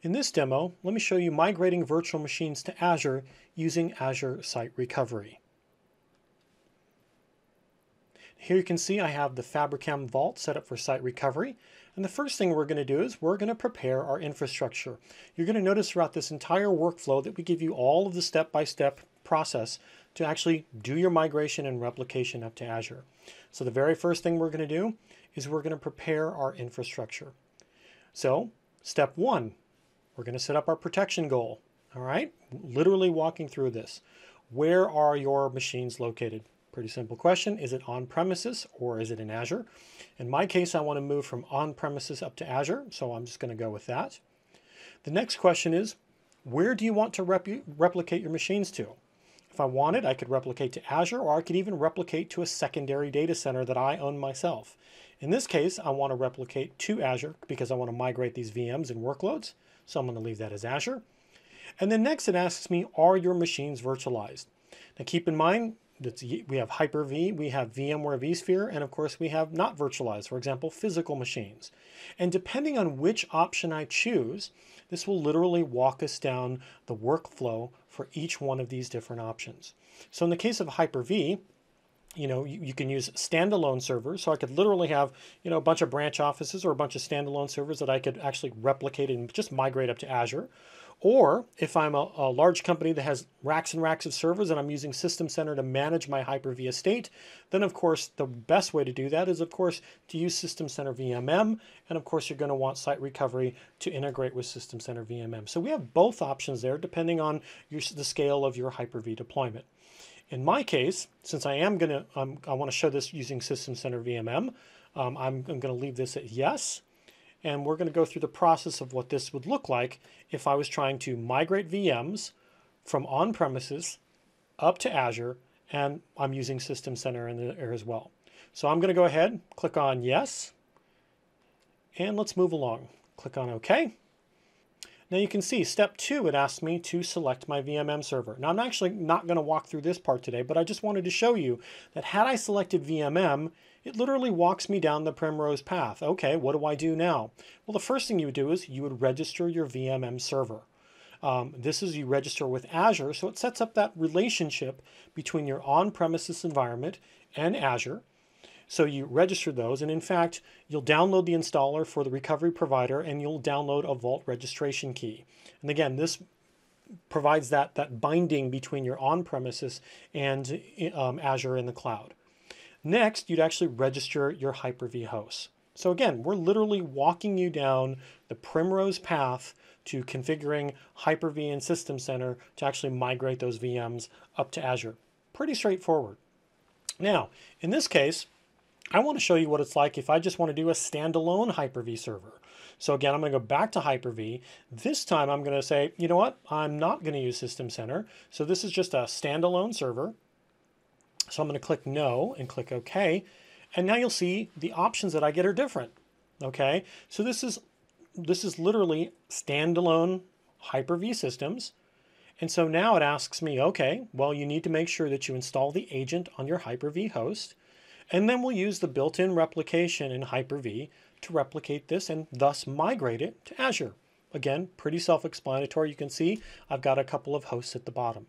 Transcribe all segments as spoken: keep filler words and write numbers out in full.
In this demo, let me show you migrating virtual machines to Azure using Azure Site Recovery. Here you can see I have the Fabricam Vault set up for site recovery. And the first thing we're going to do is we're going to prepare our infrastructure. You're going to notice throughout this entire workflow that we give you all of the step-by-step process to actually do your migration and replication up to Azure. So the very first thing we're going to do is we're going to prepare our infrastructure. So step one, we're going to set up our protection goal. All right, literally walking through this. Where are your machines located? Pretty simple question. Is it on premises or is it in Azure? In my case, I want to move from on premises up to Azure, so I'm just going to go with that. The next question is, where do you want to rep replicate your machines to? If I wanted, I could replicate to Azure, or I could even replicate to a secondary data center that I own myself. In this case, I want to replicate to Azure because I want to migrate these V Ms and workloads. So I'm going to leave that as Azure. And then next it asks me, are your machines virtualized? Now keep in mind, that we have Hyper-V, we have VMware vSphere, and of course we have not virtualized, for example, physical machines. And depending on which option I choose, this will literally walk us down the workflow for each one of these different options. So in the case of Hyper-V, you know, you, you can use standalone servers. So I could literally have, you know, a bunch of branch offices or a bunch of standalone servers that I could actually replicate and just migrate up to Azure. Or if I'm a, a large company that has racks and racks of servers and I'm using System Center to manage my Hyper-V estate, then of course the best way to do that is of course to use System Center V M M, and of course you're going to want Site Recovery to integrate with System Center V M M. So we have both options there depending on your, the scale of your Hyper-V deployment. In my case, since I am going to, um, I want to show this using System Center V M M, um, I'm, I'm going to leave this at yes. And we're going to go through the process of what this would look like if I was trying to migrate V Ms from on-premises up to Azure, and I'm using System Center in there as well. So I'm going to go ahead, click on yes, and let's move along. Click on OK. Now you can see step two, it asks me to select my V M M server. Now I'm actually not going to walk through this part today, but I just wanted to show you that had I selected V M M, it literally walks me down the Primrose path. Okay, what do I do now? Well, the first thing you would do is you would register your V M M server. Um, this is you register with Azure, so it sets up that relationship between your on-premises environment and Azure. So you register those, and in fact, you'll download the installer for the recovery provider, and you'll download a Vault registration key. And again, this provides that, that binding between your on-premises and um, Azure in the cloud. Next, you'd actually register your Hyper-V hosts. So again, we're literally walking you down the Primrose path to configuring Hyper-V and System Center to actually migrate those V Ms up to Azure. Pretty straightforward. Now, in this case, I want to show you what it's like if I just want to do a standalone Hyper-V server. So again, I'm going to go back to Hyper-V. This time I'm going to say, you know what? I'm not going to use System Center. So this is just a standalone server. So I'm going to click no and click OK. And now you'll see the options that I get are different. Okay, so this is this is literally standalone Hyper-V systems. And so now it asks me, okay, well, you need to make sure that you install the agent on your Hyper-V host. And then we'll use the built-in replication in Hyper-V to replicate this and thus migrate it to Azure. Again, pretty self-explanatory. You can see I've got a couple of hosts at the bottom.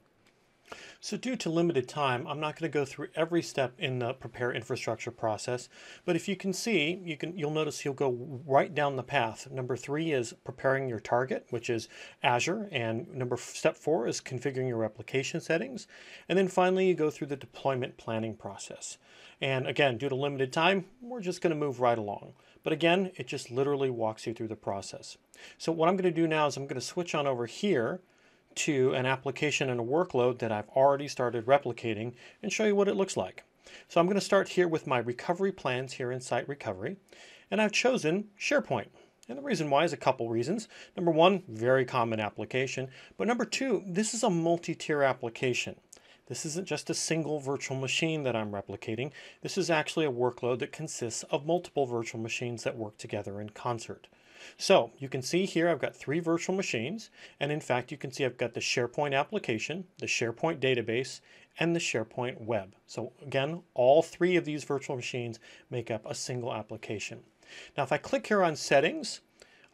So due to limited time, I'm not going to go through every step in the prepare infrastructure process, but if you can see, you can, you'll notice you'll go right down the path. Number three is preparing your target, which is Azure, and number step four is configuring your replication settings. And then finally, you go through the deployment planning process. And again, due to limited time, we're just going to move right along. But again, it just literally walks you through the process. So what I'm going to do now is I'm going to switch on over here to an application and a workload that I've already started replicating and show you what it looks like. So I'm going to start here with my recovery plans here in Site Recovery, and I've chosen SharePoint. And the reason why is a couple reasons. Number one, very common application, but number two, this is a multi-tier application. This isn't just a single virtual machine that I'm replicating. This is actually a workload that consists of multiple virtual machines that work together in concert. So you can see here I've got three virtual machines, and in fact you can see I've got the SharePoint application, the SharePoint database, and the SharePoint web. So again, all three of these virtual machines make up a single application. Now if I click here on settings,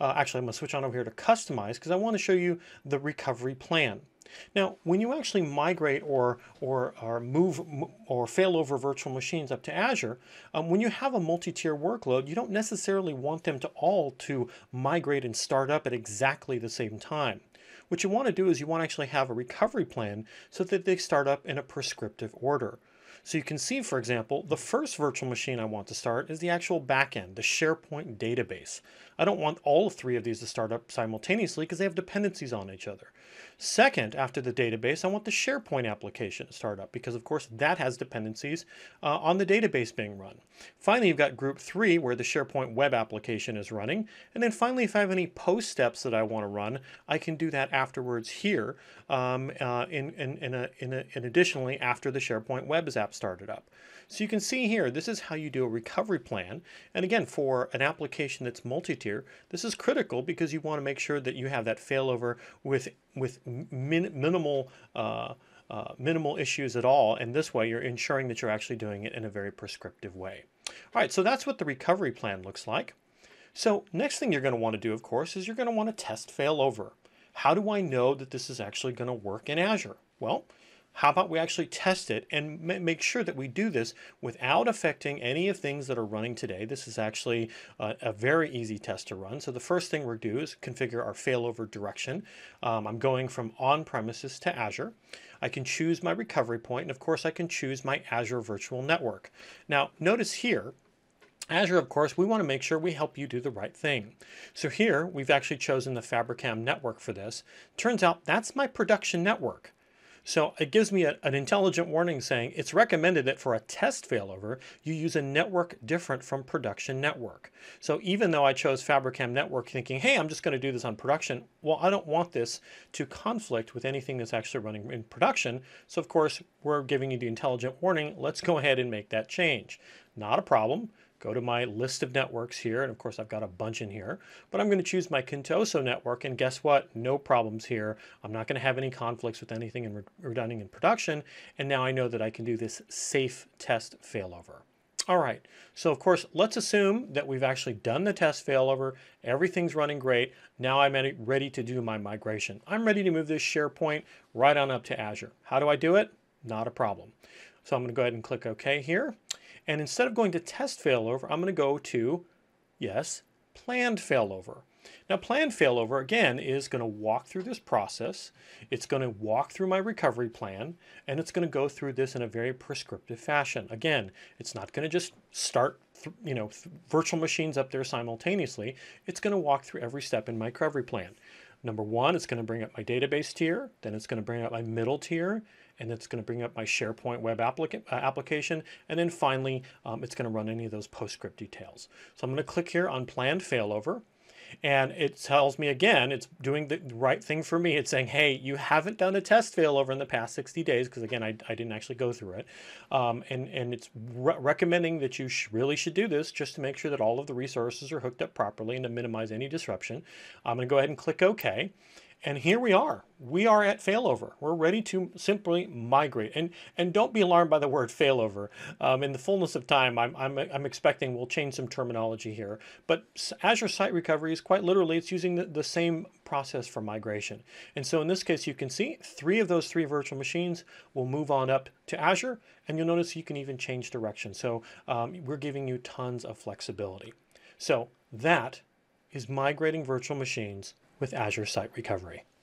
uh, actually I'm going to switch on over here to customize because I want to show you the recovery plan. Now, when you actually migrate or, or, or move or failover virtual machines up to Azure, um, when you have a multi-tier workload, you don't necessarily want them to all to migrate and start up at exactly the same time. What you want to do is you want to actually have a recovery plan so that they start up in a prescriptive order. So you can see, for example, the first virtual machine I want to start is the actual backend, the SharePoint database. I don't want all three of these to start up simultaneously because they have dependencies on each other. Second, after the database, I want the SharePoint application to start up because, of course, that has dependencies uh, on the database being run. Finally, you've got group three where the SharePoint web application is running. And then finally, if I have any post steps that I want to run, I can do that afterwards here um, uh, in, in, in, a, in, a, in additionally after the SharePoint web app started up. So you can see here, this is how you do a recovery plan. And again, for an application that's multi-tier, this is critical because you want to make sure that you have that failover with, with min minimal uh, uh, minimal issues at all. And this way, you're ensuring that you're actually doing it in a very prescriptive way. All right, so that's what the recovery plan looks like. So next thing you're going to want to do, of course, is you're going to want to test failover. How do I know that this is actually going to work in Azure? Well, how about we actually test it and make sure that we do this without affecting any of things that are running today. This is actually a, a very easy test to run. So the first thing we're going to do is configure our failover direction. Um, I'm going from on-premises to Azure. I can choose my recovery point, and of course I can choose my Azure Virtual Network. Now notice here, Azure, of course, we want to make sure we help you do the right thing. So here we've actually chosen the Fabricam network for this. Turns out that's my production network. So it gives me a, an intelligent warning saying it's recommended that for a test failover, you use a network different from production network. So even though I chose Fabricam network thinking, hey, I'm just going to do this on production, well, I don't want this to conflict with anything that's actually running in production. So of course, we're giving you the intelligent warning. Let's go ahead and make that change. Not a problem. Go to my list of networks here, and of course I've got a bunch in here, but I'm going to choose my Contoso network, and guess what? No problems here. I'm not going to have any conflicts with anything in running in production, and now I know that I can do this safe test failover. All right, so of course, let's assume that we've actually done the test failover, everything's running great. Now I'm ready to do my migration. I'm ready to move this SharePoint right on up to Azure. How do I do it? Not a problem. So I'm going to go ahead and click OK here. And instead of going to test failover, I'm going to go to, yes, planned failover. Now, planned failover, again, is going to walk through this process. It's going to walk through my recovery plan, and it's going to go through this in a very prescriptive fashion. Again, it's not going to just start, you know, virtual machines up there simultaneously. It's going to walk through every step in my recovery plan. Number one, it's going to bring up my database tier, then it's going to bring up my middle tier, and it's going to bring up my SharePoint web applica uh, application, and then finally, um, it's going to run any of those PostScript details. So I'm going to click here on planned failover, and it tells me again, it's doing the right thing for me. It's saying, hey, you haven't done a test failover in the past sixty days, because again, I, I didn't actually go through it. Um, and, and it's re recommending that you sh really should do this just to make sure that all of the resources are hooked up properly and to minimize any disruption. I'm going to go ahead and click OK. And here we are. We are at failover. We're ready to simply migrate. And, and don't be alarmed by the word failover. Um, in the fullness of time, I'm, I'm, I'm expecting we'll change some terminology here. But Azure Site Recovery is quite literally, it's using the, the same process for migration. And so in this case, you can see three of those three virtual machines will move on up to Azure. And you'll notice you can even change direction. So um, we're giving you tons of flexibility. So that is migrating virtual machines with Azure Site Recovery.